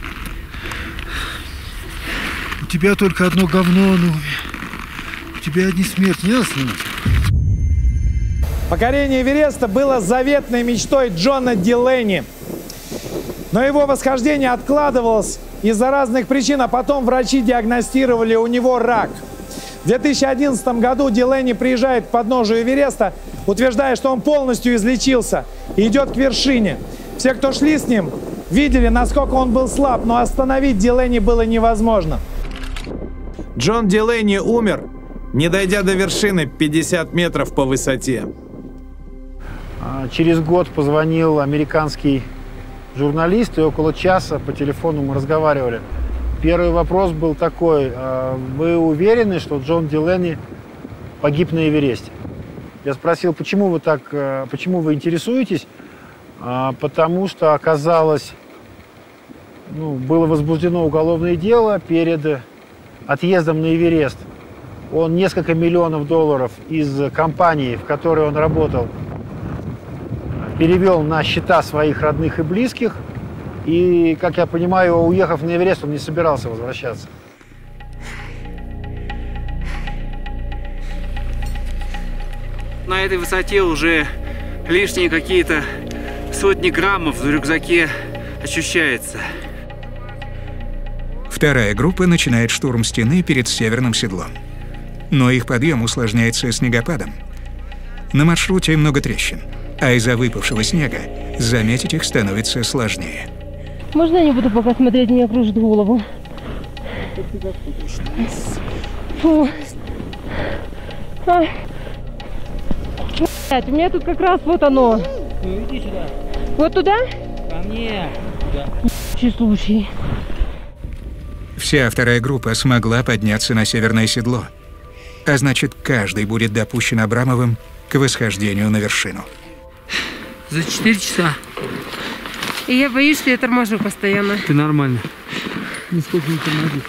У тебя только одно говно на уме. У тебя одни смерти. Не надо снимать. Покорение Эвереста было заветной мечтой Джона Дилейни. Но его восхождение откладывалось из-за разных причин, а потом врачи диагностировали у него рак. В две тысячи одиннадцатом году Дилейни приезжает к подножию Эвереста, утверждая, что он полностью излечился и идет к вершине. Все, кто шли с ним, видели, насколько он был слаб, но остановить Дилейни было невозможно. Джон Дилейни умер, не дойдя до вершины пятьдесят метров по высоте. Через год позвонил американский журналист, и около часа по телефону мы разговаривали. Первый вопрос был такой: вы уверены, что Джон Дилейни погиб на Эвересте? Я спросил, почему вы так, почему вы интересуетесь? Потому что оказалось Ну, было возбуждено уголовное дело перед отъездом на Эверест. Он несколько миллионов долларов из компании, в которой он работал, перевел на счета своих родных и близких. И, как я понимаю, уехав на Эверест, он не собирался возвращаться. На этой высоте уже лишние какие-то сотни граммов в рюкзаке ощущается. Вторая группа начинает штурм стены перед северным седлом. Но их подъем усложняется снегопадом. На маршруте много трещин, а из-за выпавшего снега заметить их становится сложнее. Можно я не буду пока смотреть, мне кружит голову? Фу. А. Блять, у меня тут как раз вот оно. Ну иди сюда. Вот туда? Ко мне. Туда. Случай. Вся вторая группа смогла подняться на северное седло. А значит, каждый будет допущен Абрамовым к восхождению на вершину. За четыре часа. И я боюсь, что я торможу постоянно. Ты нормально. Нисколько не тормозит.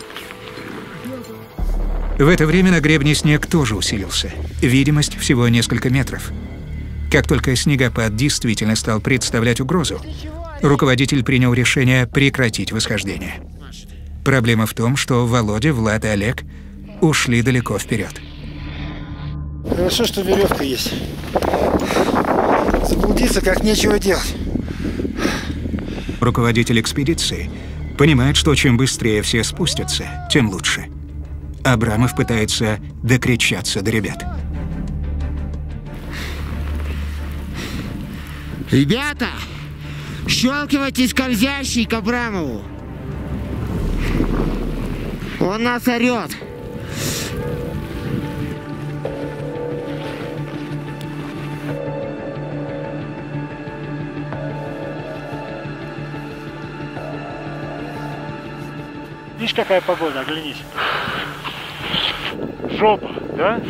В это время на гребне снег тоже усилился. Видимость всего несколько метров. Как только снегопад действительно стал представлять угрозу, руководитель принял решение прекратить восхождение. Проблема в том, что Володя, Влад и Олег ушли далеко вперед. Хорошо, что веревка есть. Заблудиться как нечего делать. Руководитель экспедиции понимает, что чем быстрее все спустятся, тем лучше. Абрамов пытается докричаться до ребят. Ребята, щелкивайте скользящий к Абрамову. Он нас орет. Видишь, какая погода, оглянись. Жопа, да?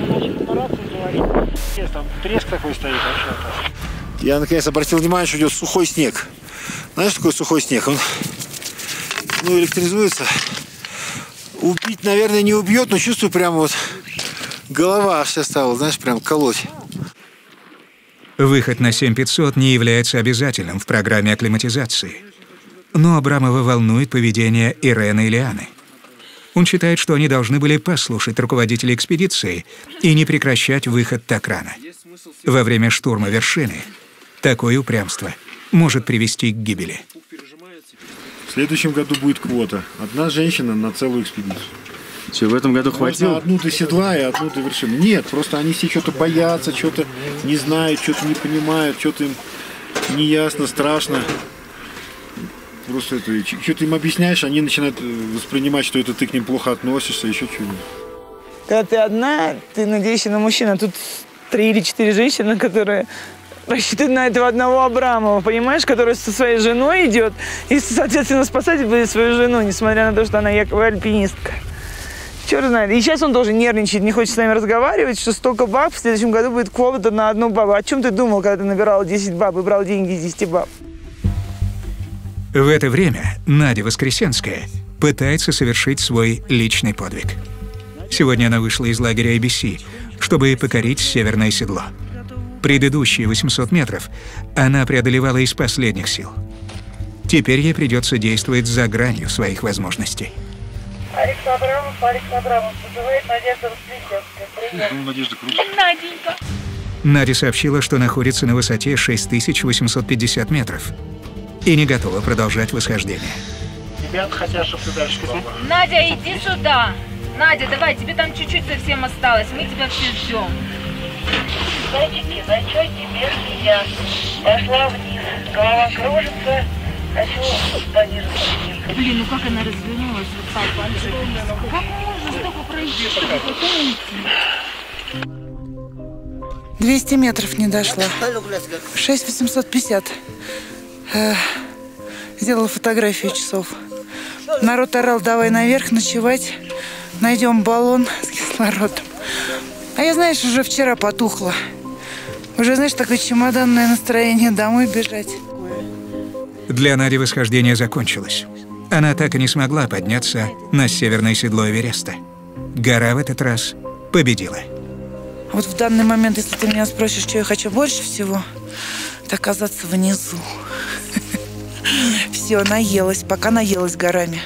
Там треск такой стоит вообще. Я наконец обратил внимание, что идет сухой снег. Знаешь, что такое сухой снег? Он ну, электризуется. Убить, наверное, не убьет, но чувствую прямо вот голова аж стала, знаешь, прям колоть. Выход на семь пятьсот не является обязательным в программе акклиматизации. Но Абрамова волнует поведение Ирены и Лианы. Он считает, что они должны были послушать руководителя экспедиции и не прекращать выход так рано. Во время штурма вершины такое упрямство может привести к гибели. В следующем году будет квота. Одна женщина на целую экспедицию. Что, в этом году хватило? Можно одну до седла и одну до вершины. Нет, просто они все что-то боятся, что-то не знают, что-то не понимают, что-то им неясно, страшно. Просто это, что-то им объясняешь, они начинают воспринимать, что это ты к ним плохо относишься, еще что-нибудь. Когда ты одна, ты надеешься на мужчину, а тут три или четыре женщины, которые рассчитывают на этого одного Абрамова, понимаешь, который со своей женой идет и, соответственно, спасать будет свою жену, несмотря на то, что она якобы альпинистка. Черт знает. И сейчас он тоже нервничает, не хочет с нами разговаривать, что столько баб, в следующем году будет квота на одну бабу. О чем ты думал, когда ты набирал десять баб и брал деньги из десяти баб? В это время Надя Воскресенская пытается совершить свой личный подвиг. Сегодня она вышла из лагеря эй би си, чтобы покорить северное седло. Предыдущие восемьсот метров она преодолевала из последних сил. Теперь ей придется действовать за гранью своих возможностей. Алекс Абрамов, Алекс Абрамов, вызывает Надежда Воскресенская. Привет. Ну, Надежда, круто. Наденька. Надя сообщила, что находится на высоте шесть тысяч восемьсот пятьдесят метров и не готова продолжать восхождение. Ребята хотят, чтобы ты дальше попала. Надя, иди сюда. Надя, давай, тебе там чуть-чуть совсем осталось. Мы тебя все ждем. Зайчики, зайчонки, вверх я. Пошла вниз. Голова кружится. Хочу пониже. Блин, ну как она развернулась вот так вообще? Как можно столько пройти, чтобы потом идти? двести метров не дошла. шесть тысяч восемьсот пятьдесят. Э, сделала фотографию часов. Народ орал, давай наверх ночевать. Найдем баллон с кислородом. А я, знаешь, уже вчера потухла. Уже, знаешь, такое чемоданное настроение домой бежать. Для Нади восхождение закончилось. Она так и не смогла подняться на северное седло Эвереста. Гора в этот раз победила. Вот в данный момент, если ты меня спросишь, что я хочу больше всего, это оказаться внизу. Все, наелась, пока наелась горами.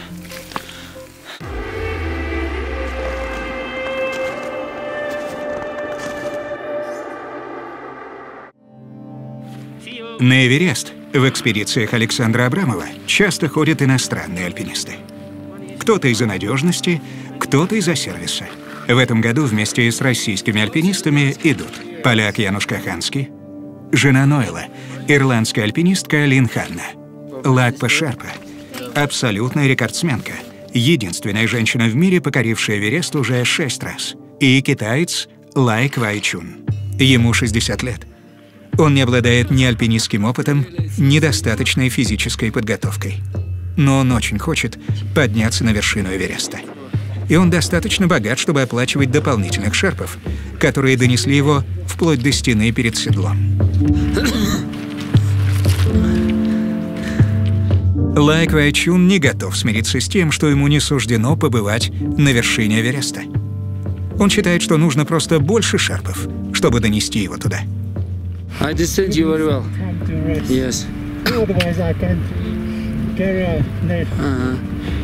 На Эверест в экспедициях Александра Абрамова часто ходят иностранные альпинисты. Кто-то из-за надежности, кто-то из-за сервиса. В этом году вместе с российскими альпинистами идут поляк Януш Каханский, жена Нойла, ирландская альпинистка Лин Ханна, Лакпа Шерпа, абсолютная рекордсменка, единственная женщина в мире, покорившая Эверест уже шесть раз, и китаец Лай Квай Чун. Ему шестьдесят лет. Он не обладает ни альпинистским опытом, ни достаточной физической подготовкой. Но он очень хочет подняться на вершину Эвереста. И он достаточно богат, чтобы оплачивать дополнительных шерпов, которые донесли его вплоть до стены перед седлом. Лай Квай Чун не готов смириться с тем, что ему не суждено побывать на вершине Эвереста. Он считает, что нужно просто больше шерпов, чтобы донести его туда. I understand you very well. Yes. Otherwise I can't carry on. Ага.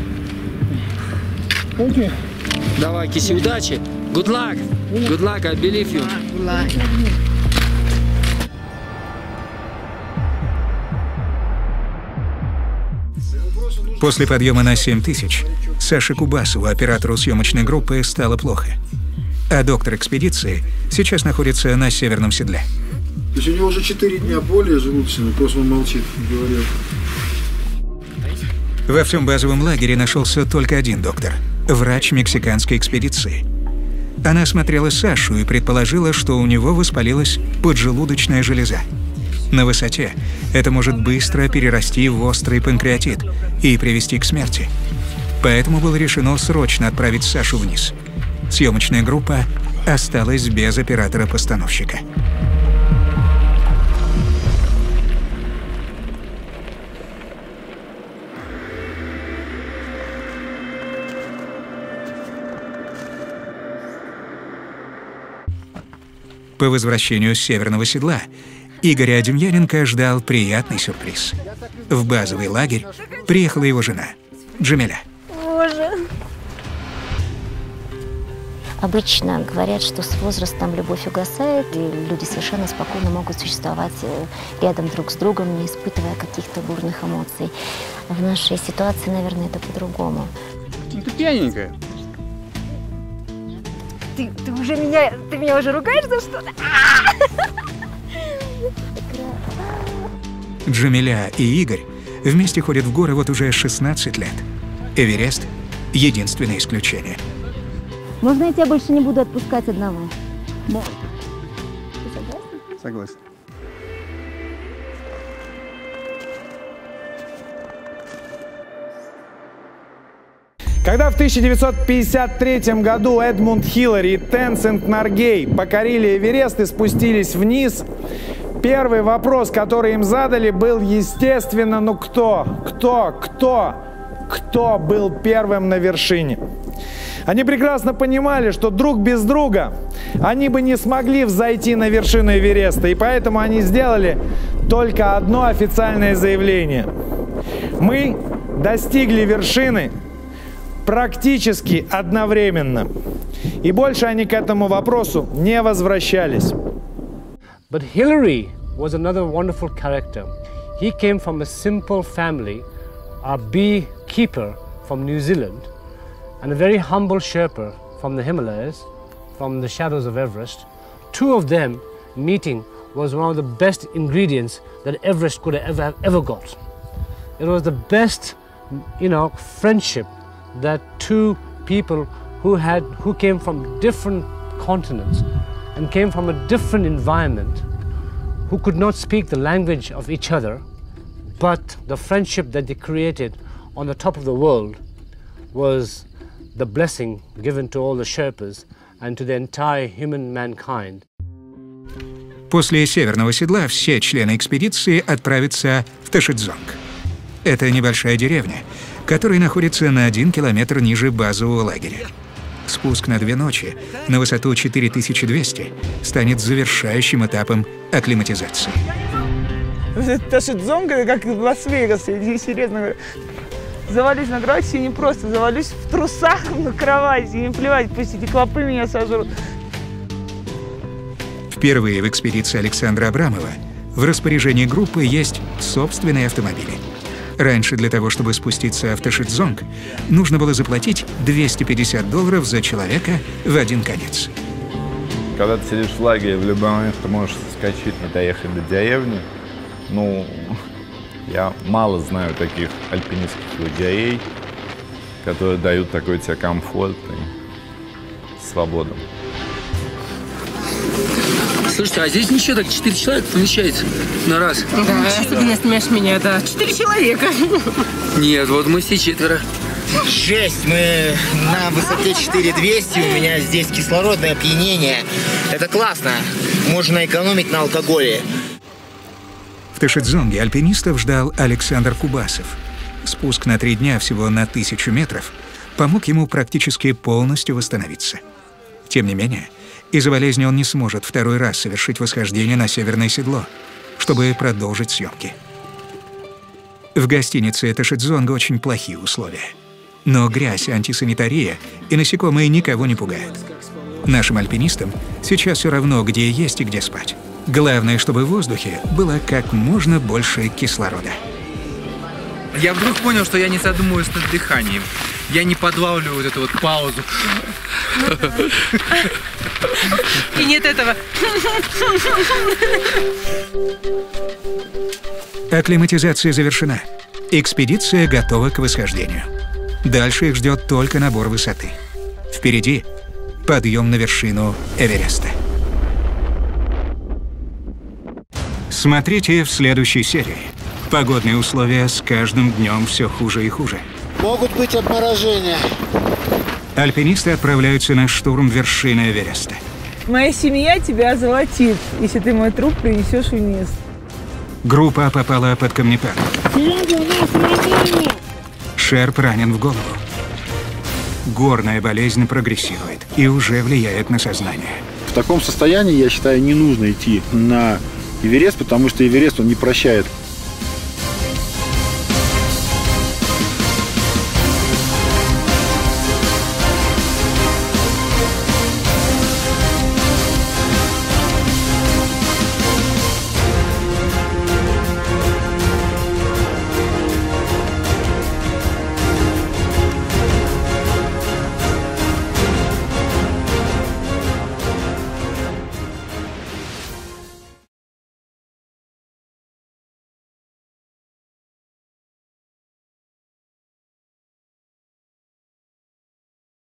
Okay. Давай, Киси, удачи. Good luck. Good luck, I believe you. Good luck. После подъема на семь тысяч Саше Кубасову, оператору съемочной группы, стало плохо. А доктор экспедиции сейчас находится на северном седле. То есть у него уже четыре дня боли желудочной, просто он молчит, говорит. Во всем базовом лагере нашелся только один доктор – врач мексиканской экспедиции. Она осмотрела Сашу и предположила, что у него воспалилась поджелудочная железа. На высоте это может быстро перерасти в острый панкреатит и привести к смерти. Поэтому было решено срочно отправить Сашу вниз. Съемочная группа осталась без оператора-постановщика. По возвращению с северного седла Игоря Демьяненко ждал приятный сюрприз. В базовый лагерь приехала его жена Джамиля. Боже. Обычно говорят, что с возрастом любовь угасает, и люди совершенно спокойно могут существовать рядом друг с другом, не испытывая каких-то бурных эмоций. В нашей ситуации, наверное, это по-другому. Ты пьяненькая. Ты, ты уже меня, ты меня уже ругаешь за что-то? Джамиля и Игорь вместе ходят в горы вот уже шестнадцать лет. Эверест — единственное исключение. Можно я тебя больше не буду отпускать одного? Можно. Ты согласна? Согласен. Когда в тысяча девятьсот пятьдесят третьем году Эдмунд Хиллари и Тенсент Норгей покорили Эверест и спустились вниз, первый вопрос, который им задали, был, естественно, ну кто, кто, кто, кто был первым на вершине? Они прекрасно понимали, что друг без друга они бы не смогли взойти на вершину Эвереста, и поэтому они сделали только одно официальное заявление. Мы достигли вершины практически одновременно. И больше они к этому вопросу не возвращались. But Hillary was another wonderful character. He came from a simple family, a beekeeper from New Zealand, and a very humble Sherpa from the Himalayas, from the shadows of Everest. Two of them meeting was one of the best ingredients that Everest could have ever, ever got. It was the best, you know, friendship that two people who had who came from different continents and came from a different environment, who could not speak the language of each other, but the friendship that they created on the top of the world was the blessing given to all the Sherpas and to the entire human mankind. После северного седла все члены экспедиции отправятся в Ташидзонг. Это небольшая деревня, который находится на один километр ниже базового лагеря. Спуск на две ночи на высоту четыре тысячи двести станет завершающим этапом акклиматизации. Ташидзонг, это как в Лас-Вегасе, здесь серьезно говорю. Завалюсь на кровать, и не просто завалюсь в трусах на кровати, и не плевать, пусть эти клопы меня сожрут. Впервые в экспедиции Александра Абрамова в распоряжении группы есть собственные автомобили. Раньше для того, чтобы спуститься в Ташидзонг, нужно было заплатить двести пятьдесят долларов за человека в один конец. Когда ты сидишь в лагере, в любой момент ты можешь соскочить и доехать до деревни. Ну, я мало знаю таких альпинистских лагерей, которые дают такой тебе комфорт и свободу. Слушайте, а здесь ничего, так четыре человека помещается на раз. Да, если ты не снимаешь меня, да. Четыре человека. Нет, вот мы все четверо. Жесть, мы на высоте четыре тысячи двести, у меня здесь кислородное опьянение. Это классно, можно экономить на алкоголе. В Ташидзонге альпинистов ждал Александр Кубасов. Спуск на три дня всего на тысячу метров помог ему практически полностью восстановиться. Тем не менее, из-за болезни он не сможет второй раз совершить восхождение на Северное Седло, чтобы продолжить съемки. В гостинице Ташидзонга очень плохие условия. Но грязь, антисанитария и насекомые никого не пугают. Нашим альпинистам сейчас все равно, где есть и где спать. Главное, чтобы в воздухе было как можно больше кислорода. Я вдруг понял, что я не задумываюсь над дыханием. Я не подлавливаю вот эту вот паузу. И нет этого. Акклиматизация завершена. Экспедиция готова к восхождению. Дальше их ждет только набор высоты. Впереди подъем на вершину Эвереста. Смотрите в следующей серии. Погодные условия с каждым днем все хуже и хуже. Могут быть обморожения. Альпинисты отправляются на штурм вершины Эвереста. Моя семья тебя золотит, если ты мой труп принесешь вниз. Группа попала под камнепад. Серега, у нас ранение! Шерп ранен в голову. Горная болезнь прогрессирует и уже влияет на сознание. В таком состоянии, я считаю, не нужно идти на Эверест, потому что Эверест, он не прощает